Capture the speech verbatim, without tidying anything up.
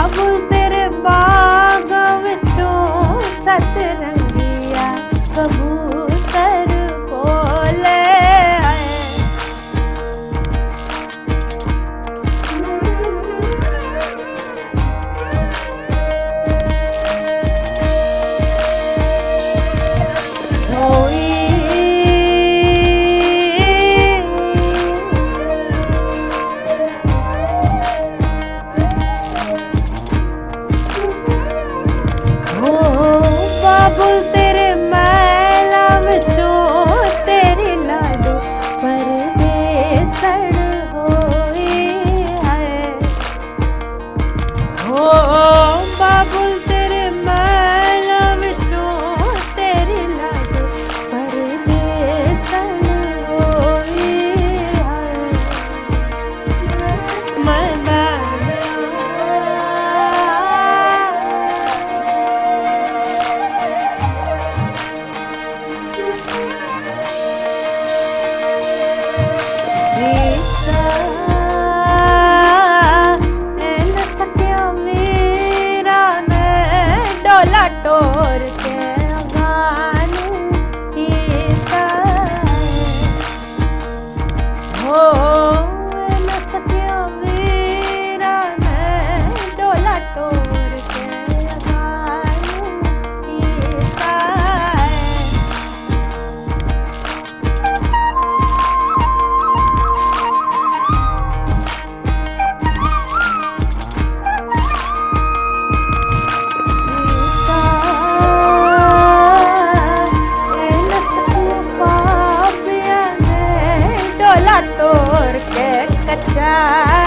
बाबुल तेरे बाग विचों सतरंगिया कबूतर बोले बाबुल तेरे मैला विचों तेरी लाडो परदेसण होई है। हो बाबुल तेरे मैला विचों तेरी लाडो परदेसण होई है। मना डोला टोर के गानू कीता हो न सकिया वीरा ने डोला टोर के गानू कीता डोला तोड़ के कच्चा